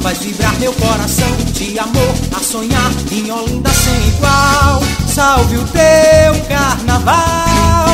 faz vibrar meu coração de amor a sonhar em Olinda sem igual. Salve o teu carnaval.